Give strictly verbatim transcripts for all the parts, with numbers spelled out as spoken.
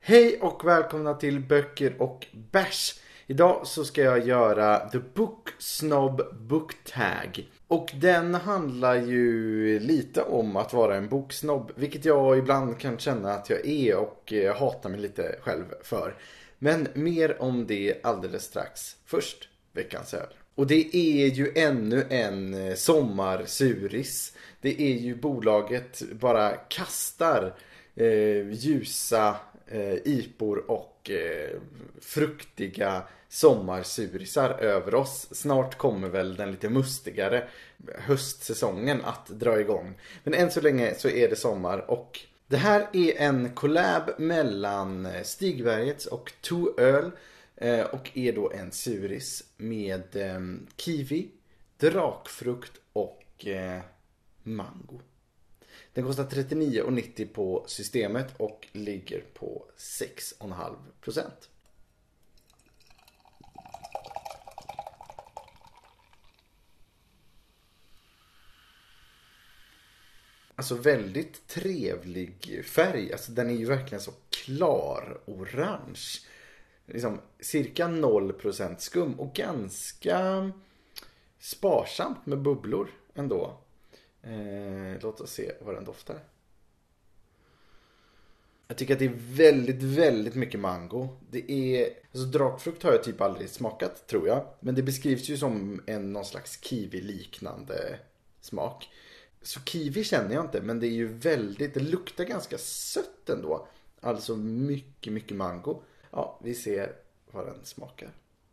Hej och välkomna till Böcker och Bärs. Idag så ska jag göra The Book Snob Book Tag. Och den handlar ju lite om att vara en boksnobb, vilket jag ibland kan känna att jag är och hatar mig lite själv för. Men mer om det alldeles strax. Först veckans öl. Och det är ju ännu en sommarsuris. Det är ju bolaget bara kastar eh, ljusa eh, ipor och eh, fruktiga sommarsurisar över oss. Snart kommer väl den lite mustigare höstsäsongen att dra igång. Men än så länge så är det sommar och det här är en collab mellan Stigbergets och To Öl och är då en suris med kiwi, drakfrukt och mango. Den kostar trettionio nittio på systemet och ligger på sex komma fem procent. Alltså väldigt trevlig färg. Alltså den är ju verkligen så klar orange. Liksom cirka noll procent skum och ganska sparsamt med bubblor ändå. Eh, låt oss se vad den doftar. Jag tycker att det är väldigt, väldigt mycket mango. Det är, alltså drakfrukt har jag typ aldrig smakat, tror jag. Men det beskrivs ju som en någon slags kiwi-liknande smak. Så kiwi känner jag inte, men det är ju väldigt, det luktar ganska sött ändå. Alltså mycket, mycket mango. Ja, vi ser vad den smakar.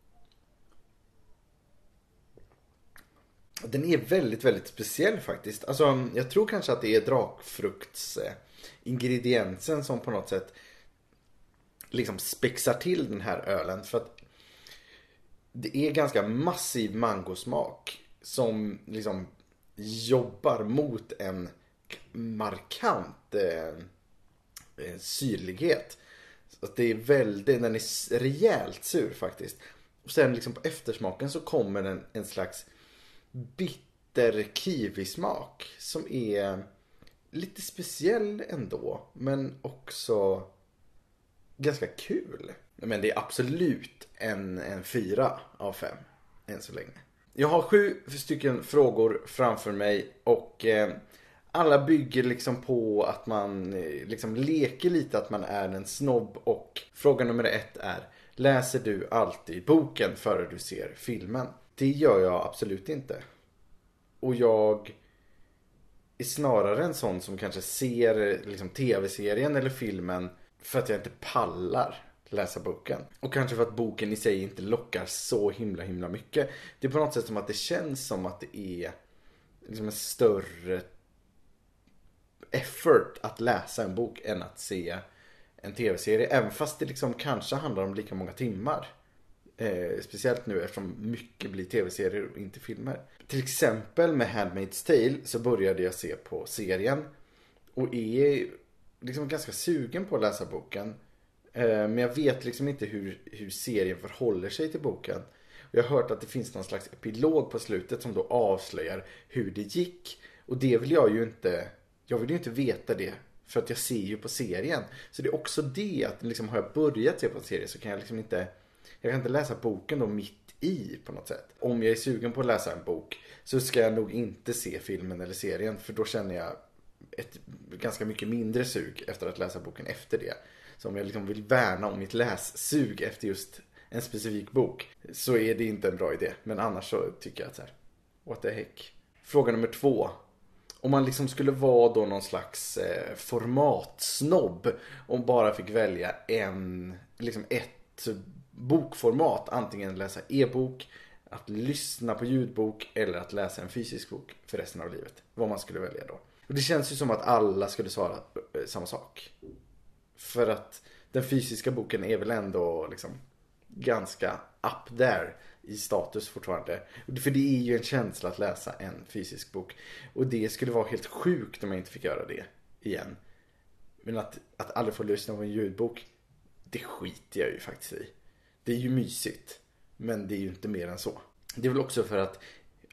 Den är väldigt, väldigt speciell faktiskt. Alltså, jag tror kanske att det är drakfrukts eh, ingrediensen som på något sätt liksom spexar till den här ölen. För att det är ganska massiv mangosmak som liksom jobbar mot en markant eh, syrlighet. Så att det är väldigt, den är rejält sur faktiskt. Och sen liksom på eftersmaken så kommer den en slags bitter kiwismak som är lite speciell ändå, men också ganska kul. Men det är absolut en, en fyra av fem än så länge. Jag har sju stycken frågor framför mig och eh, alla bygger liksom på att man eh, liksom leker lite att man är en snobb. Och fråga nummer ett är: läser du alltid boken före du ser filmen? Det gör jag absolut inte. Och jag är snarare en sån som kanske ser liksom tv-serien eller filmen för att jag inte pallar läsa boken. Och kanske för att boken i sig inte lockar så himla himla mycket. Det är på något sätt som att det känns som att det är liksom en större effort att läsa en bok än att se en tv-serie. Även fast det liksom kanske handlar om lika många timmar. Eh, speciellt nu eftersom mycket blir tv-serier och inte filmer. Till exempel med Handmaid's Tale så började jag se på serien och är liksom ganska sugen på att läsa boken. Eh, men jag vet liksom inte hur, hur serien förhåller sig till boken. Och jag har hört att det finns någon slags epilog på slutet som då avslöjar hur det gick. Och det vill jag ju inte, jag vill ju inte veta det. För att jag ser ju på serien. Så det är också det att liksom, har jag börjat se på en serie så kan jag liksom inte, jag kan inte läsa boken då mitt i på något sätt. Om jag är sugen på att läsa en bok så ska jag nog inte se filmen eller serien. För då känner jag ett ganska mycket mindre sug efter att läsa boken efter det. Så om jag liksom vill värna om mitt lässug efter just en specifik bok så är det inte en bra idé. Men annars så tycker jag att så här, what the heck. Fråga nummer två. Om man liksom skulle vara då någon slags eh, formatsnobb och bara fick välja en, liksom ett bokformat, antingen läsa e-bok, att lyssna på ljudbok eller att läsa en fysisk bok för resten av livet. Vad man skulle välja då. Och det känns ju som att alla skulle svara eh, samma sak. För att den fysiska boken är väl ändå liksom ganska up there i status fortfarande. För det är ju en känsla att läsa en fysisk bok. Och det skulle vara helt sjukt om jag inte fick göra det igen. Men att, att aldrig få lyssna på en ljudbok, det skiter jag ju faktiskt i. Det är ju mysigt, men det är ju inte mer än så. Det är väl också för att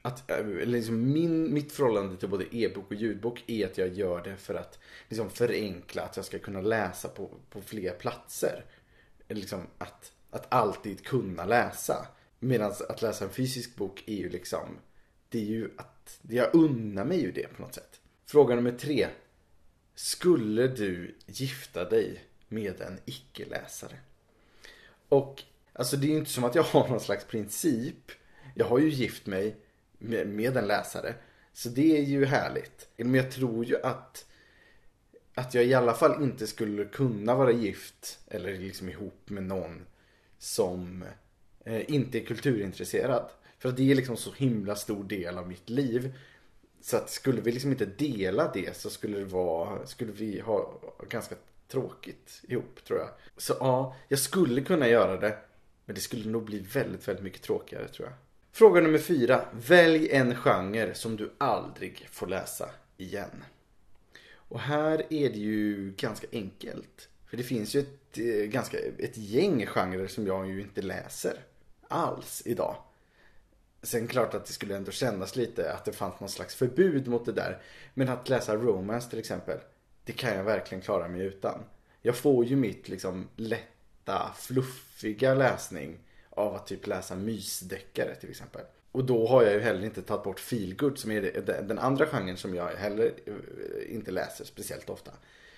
att liksom min, mitt förhållande till både e-bok och ljudbok är att jag gör det för att liksom förenkla, att jag ska kunna läsa på, på fler platser. Liksom att, att alltid kunna läsa. Medan att läsa en fysisk bok är ju liksom, det är ju att, jag unnar mig ju det på något sätt. Fråga nummer tre. Skulle du gifta dig med en icke-läsare? Och alltså det är ju inte som att jag har någon slags princip. Jag har ju gift mig med, med en läsare. Så det är ju härligt. Men jag tror ju att att jag i alla fall inte skulle kunna vara gift eller liksom ihop med någon som eh, inte är kulturintresserad. För att det är liksom så himla stor del av mitt liv. Så att skulle vi liksom inte dela det så skulle det vara, skulle vi ha ganska tråkigt ihop, tror jag. Så ja, jag skulle kunna göra det. Men det skulle nog bli väldigt, väldigt mycket tråkigare, tror jag. Fråga nummer fyra. Välj en genre som du aldrig får läsa igen. Och här är det ju ganska enkelt. För det finns ju ett, eh, ganska, ett gäng genrer som jag ju inte läser alls idag. Sen klart att det skulle ändå kännas lite att det fanns någon slags förbud mot det där. Men att läsa romance till exempel, det kan jag verkligen klara mig utan. Jag får ju mitt liksom lätta, fluffiga läsning av att typ läsa mysdeckare till exempel. Och då har jag ju heller inte tagit bort feelgood som är den andra genren som jag heller inte läser speciellt ofta.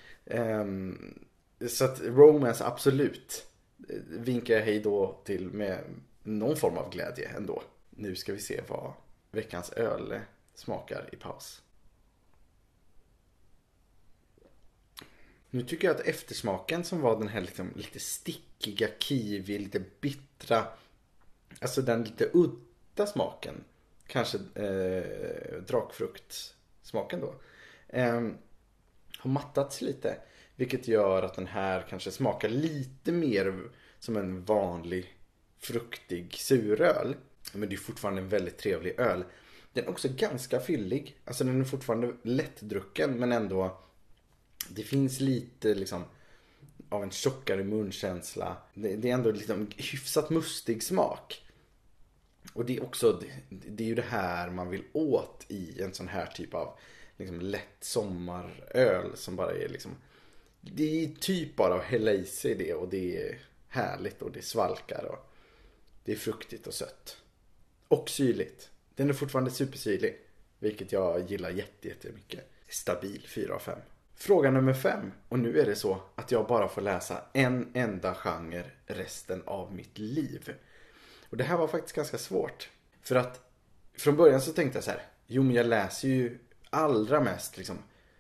Så att romance absolut vinkar jag hej då till med någon form av glädje ändå. Nu ska vi se vad veckans öl smakar i paus. Nu tycker jag att eftersmaken som var den här liksom lite stickiga kiwi, lite bittra, alltså den lite udda smaken, kanske eh, drakfruktsmaken då, eh, har mattats lite. Vilket gör att den här kanske smakar lite mer som en vanlig fruktig suröl. Men det är fortfarande en väldigt trevlig öl. Den är också ganska fyllig. Alltså den är fortfarande lättdrucken men ändå, det finns lite liksom av en tjockare munkänsla. Det, det är ändå liksom hyfsat mustig smak. Och det är också, det, det är ju det här man vill åt i en sån här typ av liksom lätt sommaröl som bara är liksom, det är typ bara att hälla i sig det och det är härligt och det svalkar och det är fruktigt och sött. Och syrligt. Den är fortfarande supersyrlig, vilket jag gillar jätte, jättemycket. Stabil fyra av fem. Fråga nummer fem. Och nu är det så att jag bara får läsa en enda genre resten av mitt liv. Och det här var faktiskt ganska svårt. För att från början så tänkte jag så här. Jo, men jag läser ju allra mest liksom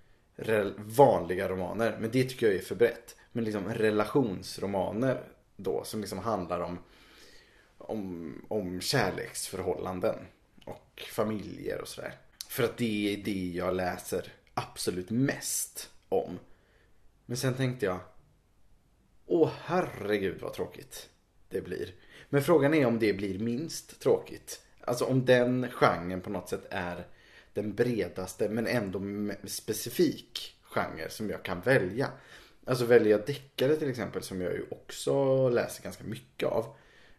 vanliga romaner. Men det tycker jag är för brett. Men liksom relationsromaner då, som liksom handlar om Om, om kärleksförhållanden och familjer och sådär. För att det är det jag läser absolut mest om. Men sen tänkte jag, åh herregud vad tråkigt det blir. Men frågan är om det blir minst tråkigt. Alltså om den genren på något sätt är den bredaste men ändå specifik genre som jag kan välja. Alltså välja deckare till exempel, som jag ju också läser ganska mycket av.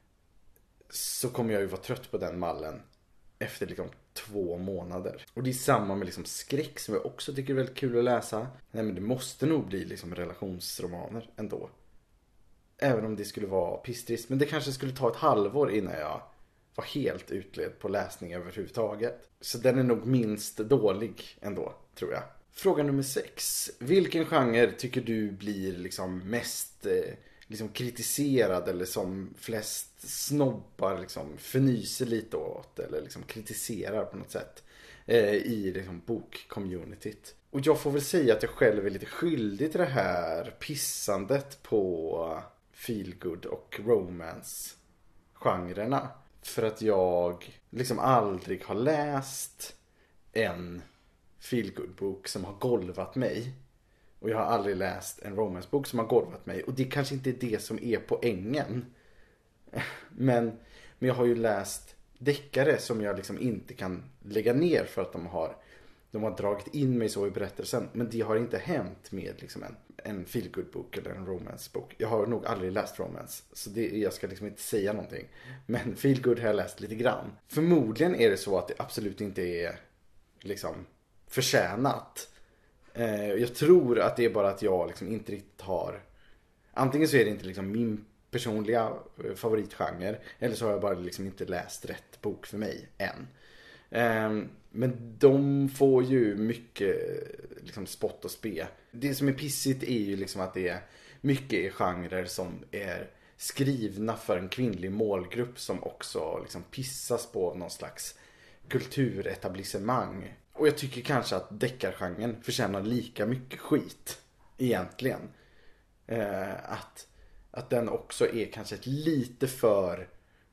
Så kommer jag ju vara trött på den mallen efter liksom två månader. Och det är samma med liksom skräck som jag också tycker är väldigt kul att läsa. Nej, men det måste nog bli liksom relationsromaner ändå. Även om det skulle vara pisstrist. Men det kanske skulle ta ett halvår innan jag var helt utled på läsning överhuvudtaget. Så den är nog minst dålig ändå, tror jag. Fråga nummer sex. Vilken genre tycker du blir liksom mest eh, liksom kritiserad eller som flest snobbar liksom förnyser lite åt eller liksom kritiserar på något sätt eh, i liksom bokcommunityt? Och jag får väl säga att jag själv är lite skyldig till det här pissandet på feelgood och romance-genrerna. För att jag liksom aldrig har läst en feelgood-bok som har golvat mig. Och jag har aldrig läst en romancebok som har golvat mig. Och det kanske inte är det som är poängen. Men, men jag har ju läst deckare som jag liksom inte kan lägga ner för att de har de har dragit in mig så i berättelsen. Men det har inte hänt med liksom en, en feel-good-bok eller en romance-bok. Jag har nog aldrig läst romance. Så det, jag ska liksom inte säga någonting. Men feel-good har jag läst lite grann. Förmodligen är det så att det absolut inte är liksom förtjänat. Eh, jag tror att det är bara att jag liksom inte riktigt har... Antingen så är det inte liksom min personliga favoritgenre. Eller så har jag bara liksom inte läst rätt bok för mig än. Um, men de får ju mycket liksom spott och spe. Det som är pissigt är ju liksom att det är mycket genrer som är skrivna för en kvinnlig målgrupp som också liksom pissas på någon slags kulturetablissemang. Och jag tycker kanske att deckargenren förtjänar lika mycket skit egentligen. Uh, att, att den också är kanske ett lite för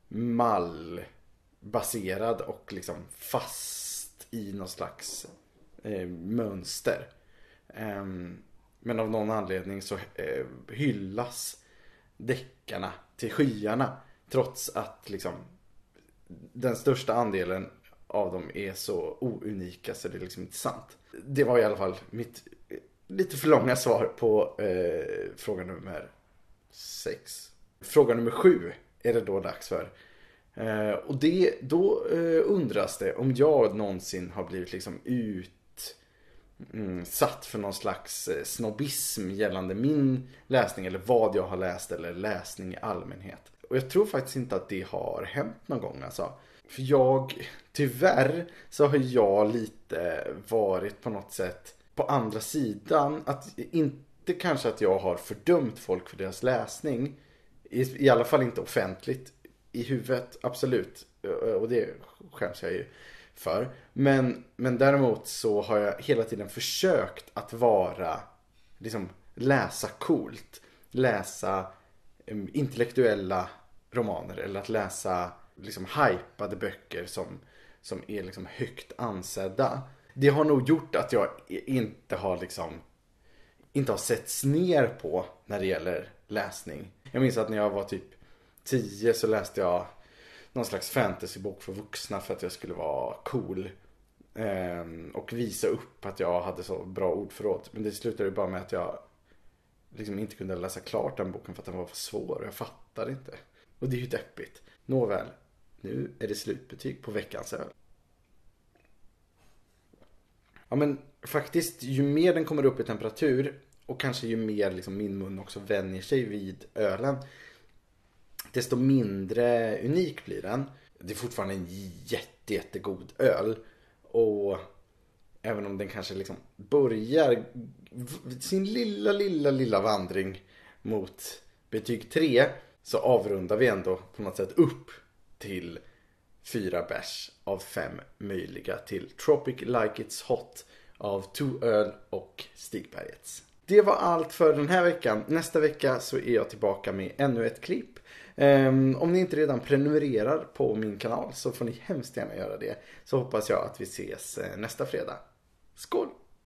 mall baserad och liksom fast i någon slags eh, mönster. Eh, men av någon anledning så eh, hyllas deckarna till skyarna trots att liksom den största andelen av dem är så ounika så det är liksom inte sant. Det var i alla fall mitt lite för långa svar på eh, fråga nummer sex. Fråga nummer sju är det då dags för. Uh, och det, då uh, undras det om jag någonsin har blivit liksom ut mm, satt för någon slags uh, snobbism gällande min läsning eller vad jag har läst eller läsning i allmänhet. Och jag tror faktiskt inte att det har hänt någon gång alltså. För jag, tyvärr så har jag lite varit på något sätt på andra sidan. Att inte kanske att jag har fördömt folk för deras läsning. I, i alla fall inte offentligt. I huvudet, absolut. Och det skäms jag ju för. Men, men däremot så har jag hela tiden försökt att vara, liksom läsa coolt. Läsa um, intellektuella romaner. Eller att läsa liksom hypade böcker som, som är liksom högt ansedda. Det har nog gjort att jag inte har liksom inte har setts ner på när det gäller läsning. Jag minns att när jag var typ tio så läste jag någon slags fantasybok för vuxna för att jag skulle vara cool. Ehm, och visa upp att jag hade så bra ordförråd. Men det slutade ju bara med att jag liksom inte kunde läsa klart den boken för att den var för svår. Jag fattade inte. Och det är ju deppigt. Nåväl, nu är det slutbetyg på veckans öl. Ja men faktiskt, ju mer den kommer upp i temperatur och kanske ju mer liksom min mun också vänjer sig vid ölen, desto mindre unik blir den. Det är fortfarande en jätte, jättegod öl. Och även om den kanske liksom börjar sin lilla, lilla, lilla vandring mot betyg tre, så avrundar vi ändå på något sätt upp till fyra bärs av fem möjliga till Tropic Like It's Hot av To Öl och Stigbergets. Det var allt för den här veckan. Nästa vecka så är jag tillbaka med ännu ett klipp. Um, om ni inte redan prenumererar på min kanal så får ni hemskt gärna göra det. Så hoppas jag att vi ses nästa fredag. Skål!